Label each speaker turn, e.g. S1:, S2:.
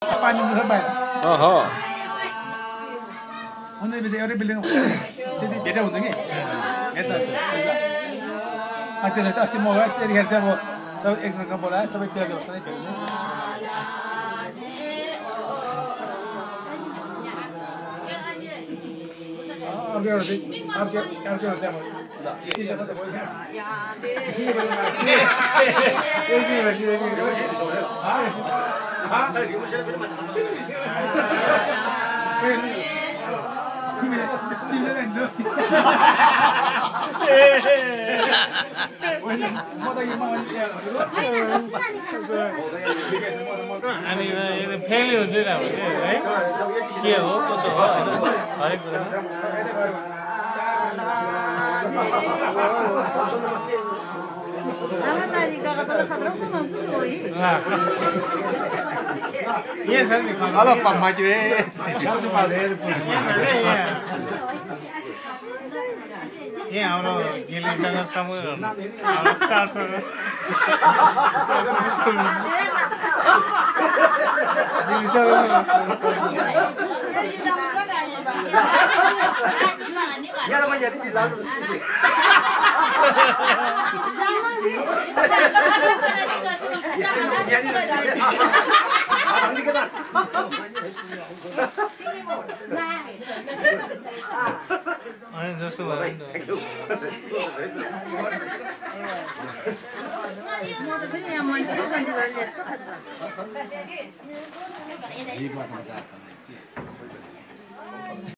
S1: पानी मुख बाहिर
S2: ओहो
S1: हुँदै पछि एउटै बिल्डिङ त्यति भेटै हुँदैन कि हेर्दा त्यसो त अस्ति म गएँ त्यतिखेर चाहिँ अब सबै एकजनाको बोलायो सबै बिहा व्यवस्था नै भेट्नु अर्को एउटा चाहिँ अर्को चाहिँ
S3: अनि फेरि हुन्छ नि अब है के हो कसो हो हरेक कुरा
S2: ये सर अलग पम्मा चाहिँ
S3: यहाँ हाम्रो गिलीसँग समूह हाम्रो स्टारसँग अनि जस्तो भयो नि
S4: त